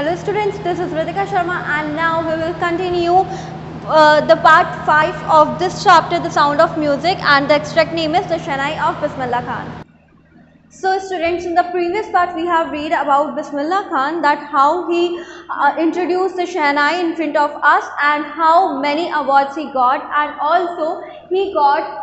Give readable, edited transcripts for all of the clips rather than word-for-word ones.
Hello students, this is Ritika Sharma and now we will continue the part 5 of this chapter, The Sound of Music, and the extract name is The Shehnai of Bismillah Khan. So students, in the previous part we have read about Bismillah Khan, that how he introduced the Shehnai in front of us and how many awards he got, and also he got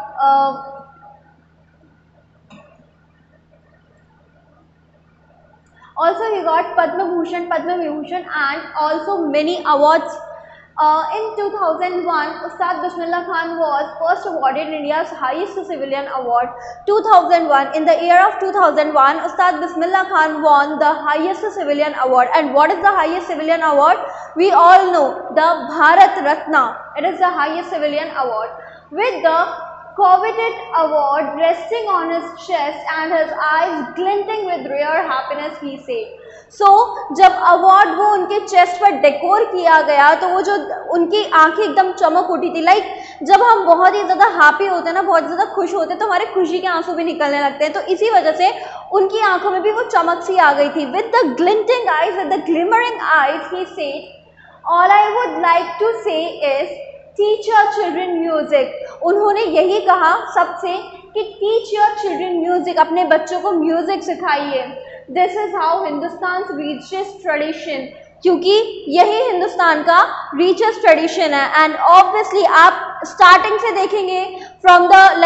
Padma Bhushan, Padma Vibhushan and also many awards. In 2001, Ustad Bismillah Khan was first awarded India's highest civilian award. 2001, in the year of 2001, Ustad Bismillah Khan won the highest civilian award. And what is the highest civilian award? We all know, the Bharat Ratna. It is the highest civilian award. With the coveted award resting on his chest and his eyes glinting with rare happiness, he said. जब award वो उनके chest पर decor किया गया तो वो जो उनकी आंखें एकदम चमक उठी थी। लाइक जब हम बहुत ही ज़्यादा हैप्पी होते हैं ना, बहुत ज़्यादा खुश होते हैं, तो हमारे खुशी के आंसू भी निकलने लगते हैं। तो इसी वजह से उनकी आंखों में भी वो चमक सी आ गई थी। With the glinting eyes, with the glimmering eyes, he said, all I would like to say is teach your children music. उन्होंने यही कहा सबसे कि टीच योर चिल्ड्रन म्यूजिक, अपने बच्चों को म्यूजिक सिखाइए। This is how Hindustan richest tradition, क्योंकि यही हिंदुस्तान का रीचेस्ट ट्रेडिशन है। एंड ऑब्वियसली आप स्टार्टिंग से देखेंगे from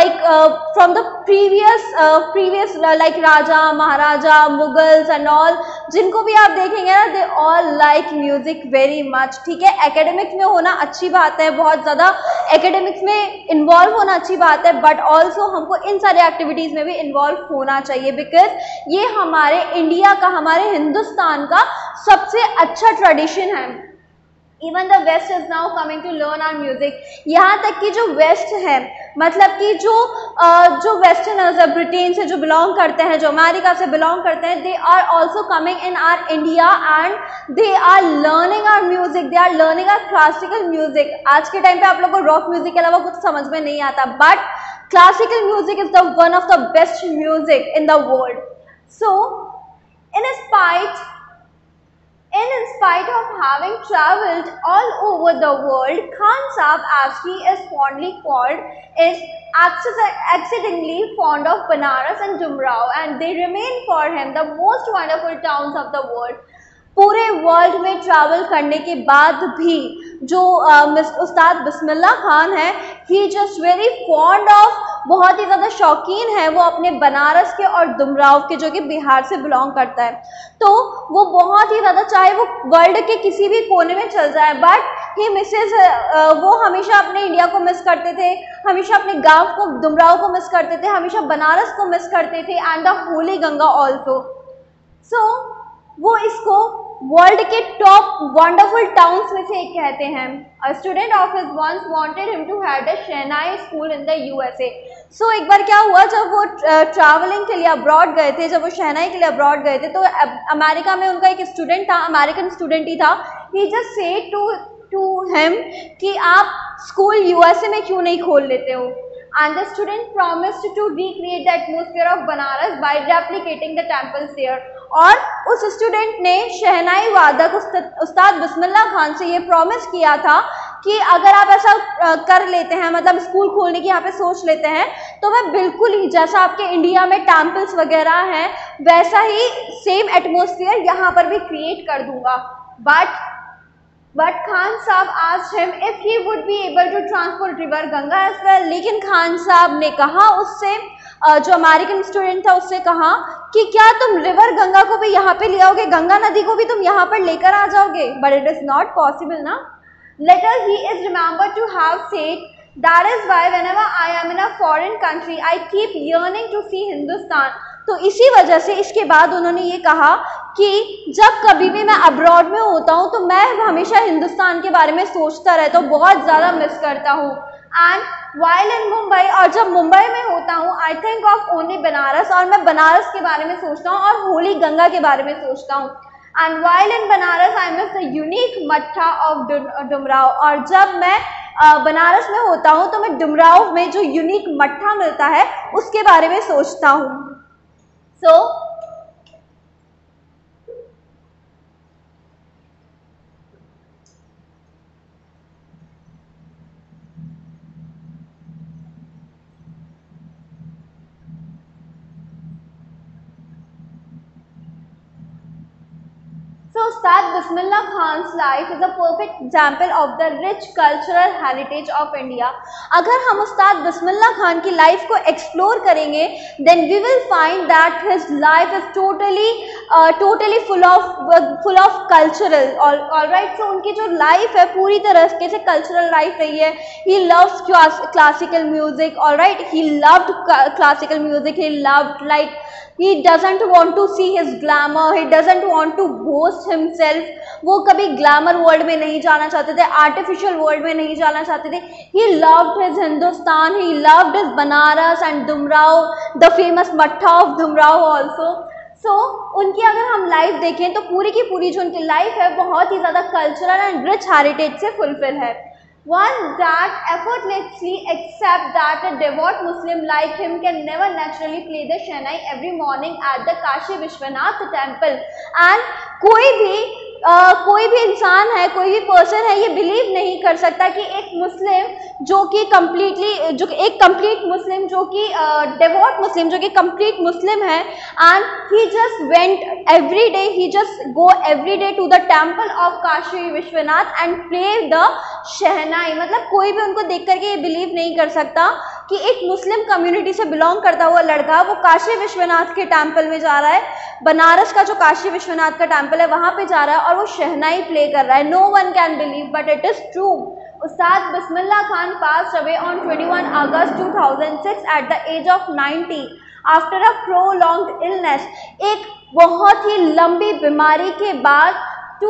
the previous like raja maharaja Mughals and all, जिनको भी आप देखेंगे ना, they all like music very much. ठीक है, एकेडमिक्स में होना अच्छी बात है, बहुत ज़्यादा एकेडमिक्स में इन्वॉल्व होना अच्छी बात है, बट ऑल्सो हमको इन सारे एक्टिविटीज़ में भी इन्वॉल्व होना चाहिए, बिकॉज ये हमारे इंडिया का, हमारे हिंदुस्तान का सबसे अच्छा ट्रेडिशन है। Even the west is now coming to learn our music. यहाँ तक कि जो वेस्ट है, मतलब कि जो वेस्टर्नर्स है, ब्रिटेन से जो बिलोंग करते हैं, जो अमेरिका से बिलोंग करते हैं, they are also coming in our India and they are learning our music, they are learning our classical music. आज के टाइम पे आप लोग को रॉक म्यूजिक के अलावा कुछ समझ में नहीं आता, but classical music is the one of the best music in the world. So in spite of having travelled all over the world, Khan Saab, as he is fondly called, is accidentally fond of Banaras and Dumrao, and they remain for him the most wonderful towns of the world. पूरे world में travel करने के बाद भी जो उस्ताद बिस्मिल्लाह खान है, he just very fond of, बहुत ही ज़्यादा शौकीन है वो अपने बनारस के और दुमराव के, जो कि बिहार से बिलोंग करता है। तो वो बहुत ही ज़्यादा, चाहे वो वर्ल्ड के किसी भी कोने में चल जाए, बट ही मिसेस, वो हमेशा अपने इंडिया को मिस करते थे, हमेशा अपने गाँव को, दुमराव को मिस करते थे, हमेशा बनारस को मिस करते थे, and the holy Ganga also. So वो इसको वर्ल्ड के टॉप वंडरफुल टाउन्स में से एक कहते हैं। A student of his once wanted him to had a shehnai school in the USA. So एक बार क्या हुआ, जब वो ट्रैवलिंग के लिए अब्रॉड गए थे, जब वो शहनाई के लिए अब्रॉड गए थे, तो अमेरिका में उनका एक स्टूडेंट था, अमेरिकन स्टूडेंट ही था। He just said to him कि आप स्कूल यूएसए में क्यों नहीं खोल लेते हो। And the student promised to recreate the atmosphere of Banaras by replicating the temples there. और उस स्टूडेंट ने शहनाई वादक उस्ताद बिस्मिल्लाह खान से ये प्रॉमिस किया था कि अगर आप ऐसा कर लेते हैं, मतलब स्कूल खोलने की यहाँ पे सोच लेते हैं, तो मैं बिल्कुल ही जैसा आपके इंडिया में टेम्पल्स वगैरह हैं, वैसा ही सेम एटमोसफियर यहाँ पर भी क्रिएट कर दूंगा। But Khan Saab asked him if he would be able to transport river Ganga as well. लेकिन खान साहब ने कहा उससे, जो अमेरिकन स्टूडेंट था उससे कहा कि क्या तुम रिवर गंगा को भी यहाँ पे ले आओगे, गंगा नदी को भी तुम यहाँ पर लेकर आ जाओगे। But it is not possible ना। Later he is remembered to have said, that is why whenever I am in a foreign country I keep yearning to see Hindustan. तो इसी वजह से इसके बाद उन्होंने ये कहा कि जब कभी भी मैं अब्रॉड में होता हूँ तो मैं हमेशा हिंदुस्तान के बारे में सोचता रहता हूँ, बहुत ज़्यादा मिस करता हूँ। एंड वाइल इन मुंबई, और जब मुंबई में होता हूँ, I think of only Banaras, और मैं बनारस के बारे में सोचता हूँ और होली गंगा के बारे में सोचता हूँ। And while in Banaras I miss the unique mattha of Dumraon, और जब मैं बनारस में होता हूँ तो मैं डुमराव में जो यूनिक मट्ठा मिलता है उसके बारे में सोचता हूँ। So So Ustad Bismillah Khan's life is a perfect example of the rich cultural heritage of India. अगर हम उस्ताद बिस्मिल्लाह खान की लाइफ को एक्सप्लोर करेंगे, then we will find that his life is totally full of cultural. All right, so उनकी जो life है पूरी तरीके से कल्चरल लाइफ रही है. He loves classical music. All right, he loved classical music. He loved he doesn't want to see his glamour. He doesn't want to boast himself. वो कभी ग्लैमर वर्ल्ड में नहीं जाना चाहते थे, आर्टिफिशियल वर्ल्ड में नहीं जाना चाहते थे. He loved his Hindustan, he loved his Banaras and Dumrao, the famous मट्ठा of Dumrao also. So उनकी अगर हम लाइफ देखें तो पूरी की पूरी जो उनकी लाइफ है बहुत ही ज़्यादा कल्चरल एंड रिच हेरिटेज से फुलफिल है. One that effortlessly accepts that a devout Muslim like him can never naturally play the Shehnai every morning at the Kashi Vishwanath temple. And कोई भी इंसान है, कोई भी पर्सन है, ये बिलीव नहीं कर सकता कि एक मुस्लिम जो कि कंप्लीट मुस्लिम, जो कि डिवोट मुस्लिम, जो कि कंप्लीट मुस्लिम है, and he just went every day, he just go every day to the temple of Kashi Vishwanath and play the shehnai. मतलब कोई भी उनको देख करके ये बिलीव नहीं कर सकता कि एक मुस्लिम कम्युनिटी से बिलोंग करता हुआ लड़का वो काशी विश्वनाथ के टेम्पल में जा रहा है, बनारस का जो काशी विश्वनाथ का टेम्पल है वहाँ पे जा रहा है और वो शहनाई प्ले कर रहा है. No one can believe but it is true. Ustad Bismillah Khan passed away on 21 August 2006 at the age of 90 after a prolonged illness. एक बहुत ही लंबी बीमारी के बाद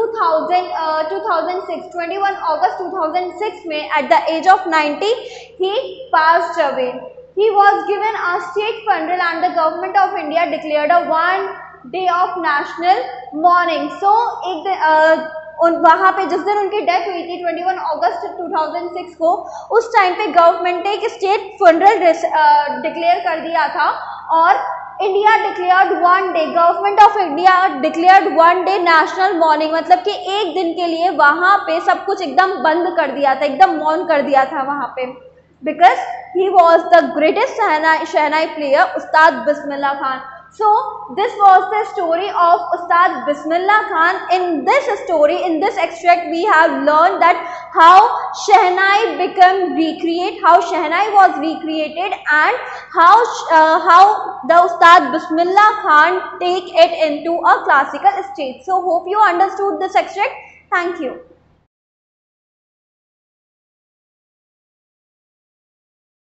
21 August 2006 में at the age of 90 he passed away. He was given a state funeral and the government of India declared a 1 day of national mourning. So वहाँ पे जिस दिन उनकी डेथ हुई थी 21 अगस्त 2006 को, उस टाइम पे गवर्नमेंट ने एक स्टेट फनरल डिक्लेयर कर दिया था और India declared 1 day, government of India declared 1 day national mourning. मतलब कि एक दिन के लिए वहाँ पे सब कुछ एकदम बंद कर दिया था, एकदम मौन कर दिया था वहाँ पे, because he was the greatest shehnai player Ustad Bismillah Khan. So this was the story of Ustad Bismillah Khan. In this story, in this extract, we have learned that how Shehnai how Shehnai was recreated, and how the Ustad Bismillah Khan take it into a classical stage. So hope you understood this extract. Thank you.